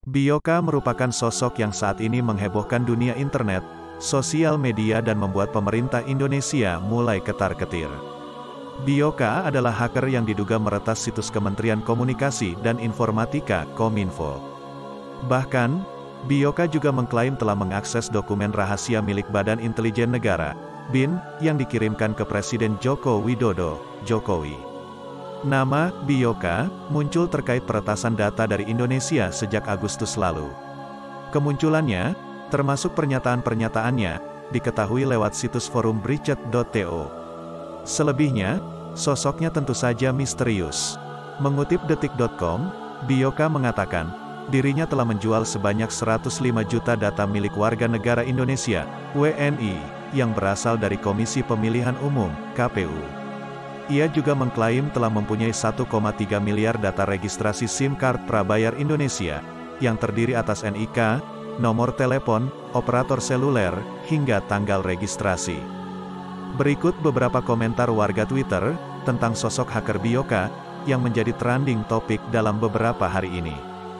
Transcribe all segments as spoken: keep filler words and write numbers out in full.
Bioka merupakan sosok yang saat ini menghebohkan dunia internet, sosial media dan membuat pemerintah Indonesia mulai ketar-ketir. Bioka adalah hacker yang diduga meretas situs Kementerian Komunikasi dan Informatika Kominfo. Bahkan, Bioka juga mengklaim telah mengakses dokumen rahasia milik Badan Intelijen Negara, B I N, yang dikirimkan ke Presiden Joko Widodo, Jokowi. Nama Bioka muncul terkait peretasan data dari Indonesia sejak Agustus lalu. Kemunculannya, termasuk pernyataan-pernyataannya, diketahui lewat situs forum breached dot to. Selebihnya, sosoknya tentu saja misterius. Mengutip detik dot com, Bioka mengatakan, dirinya telah menjual sebanyak seratus lima juta data milik warga negara Indonesia, W N I, yang berasal dari Komisi Pemilihan Umum, K P U. Ia juga mengklaim telah mempunyai satu koma tiga miliar data registrasi SIM card prabayar Indonesia, yang terdiri atas N I K, nomor telepon, operator seluler, hingga tanggal registrasi. Berikut beberapa komentar warga Twitter, tentang sosok hacker Bioka, yang menjadi trending topik dalam beberapa hari ini.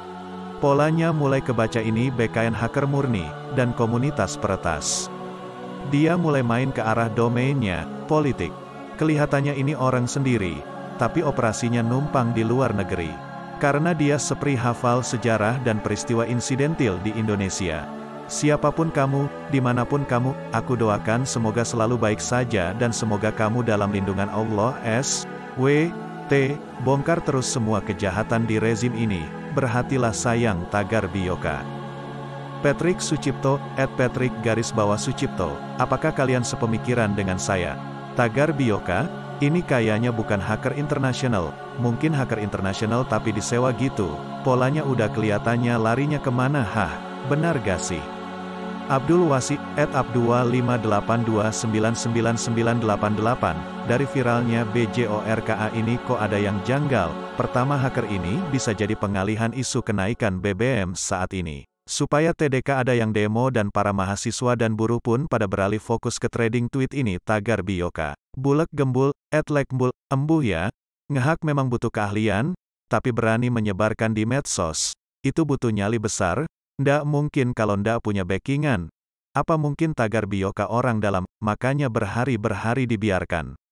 Polanya mulai kebaca ini B K N hacker murni, dan komunitas peretas. Dia mulai main ke arah domainnya, politik. Kelihatannya ini orang sendiri, tapi operasinya numpang di luar negeri. Karena dia sepri hafal sejarah dan peristiwa insidentil di Indonesia. Siapapun kamu, dimanapun kamu, aku doakan semoga selalu baik saja dan semoga kamu dalam lindungan Allah. S W T Bongkar terus semua kejahatan di rezim ini, berhatilah sayang, tagar Bioka. Patrick Sucipto, at Patrick garis bawah Sucipto, apakah kalian sepemikiran dengan saya? Tagar Bioka, ini kayaknya bukan hacker internasional, mungkin hacker internasional tapi disewa gitu, polanya udah kelihatannya larinya kemana. Hah, benar gak sih? Abdul Wasi, at abdua lima delapan dua sembilan sembilan sembilan delapan delapan, dari viralnya B J O R K A ini kok ada yang janggal. Pertama, hacker ini bisa jadi pengalihan isu kenaikan B B M saat ini. Supaya T D K ada yang demo dan para mahasiswa dan buruh pun pada beralih fokus ke trading tweet ini, tagar Bioka. Bulek gembul, at lekmbul, embuh ya, ngehak memang butuh keahlian, tapi berani menyebarkan di medsos, itu butuh nyali besar, ndak mungkin kalau ndak punya backingan. Apa mungkin tagar Bioka orang dalam, makanya berhari-berhari dibiarkan.